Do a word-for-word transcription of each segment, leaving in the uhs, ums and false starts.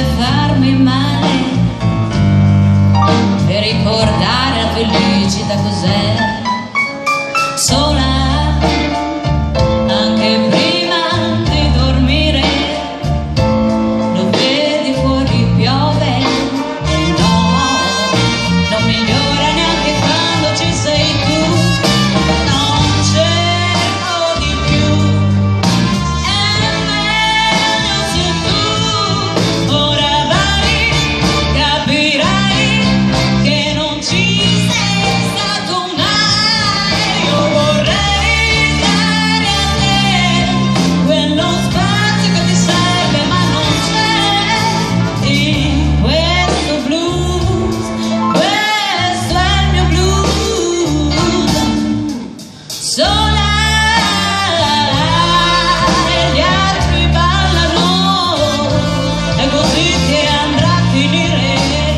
deve farmi male per ricordare la felicità cos'è. Sola anche prima di dormire, lo vedi fuori piove, e no, non migliora neanche quando ci sei tu. Non cerco di più, è meglio se tu ora vai, capirai che non ci sei stato mai. Io vorrei dare a te quello spazio che ti serve ma non c'è in questo blues. Questo è il mio blues. Sola e gli altri ballano, è così che andrà a finire.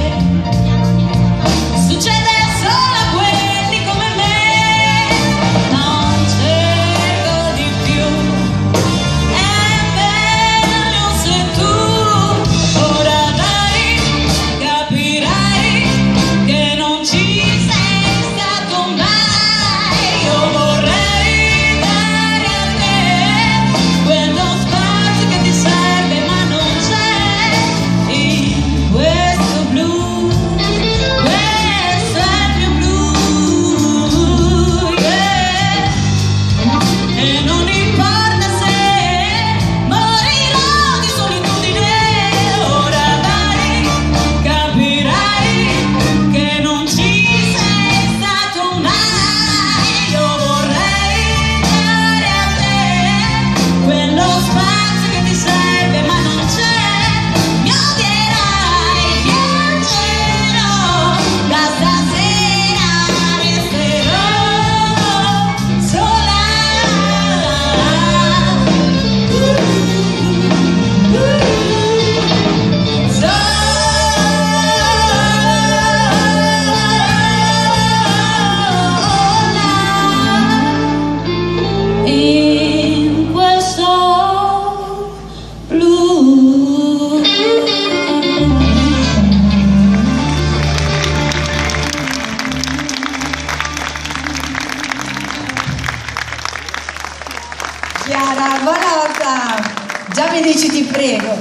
Succede solo a quelli come me. Non cerco di più, è meglio se tu ora vai, capirai che non ci sei stato mai. Io vorrei dare a te quello spazio che ti serve ma non c'è in questo blues. Questo è il mio blues, yeah. E non importa se morirò di solitudine, ora vai, capirai che non ci sei stato mai. Io vorrei dare a te quello spazio che ti serve ma non c'è. Mi odierai, piangerò, da stasera resterò sola. In questo blues. Chiara, buonanotte. Già mi dici ti prego.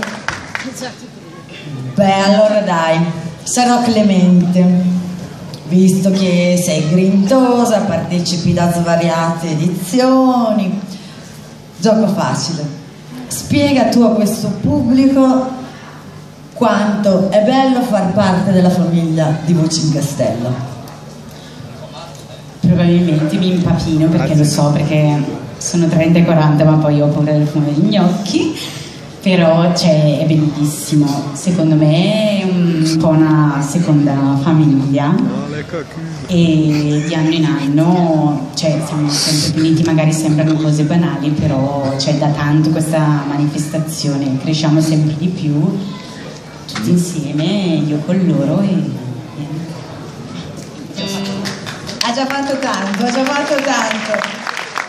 Beh, allora dai, sarò clemente. Visto che sei grintosa, partecipi da svariate edizioni. Gioco facile. Spiega tu a questo pubblico quanto è bello far parte della famiglia di Voci in Castello. Probabilmente mi impapino perché lo so, perché sono trenta e quaranta ma poi ho paura del fumo degli gnocchi, però cioè, è bellissimo, secondo me è un po' una seconda famiglia e di anno in anno cioè, siamo sempre più uniti, magari sembrano cose banali, però c'è da tanto questa manifestazione, cresciamo sempre di più tutti insieme, io con loro e... Ha già fatto tanto, ha già fatto tanto.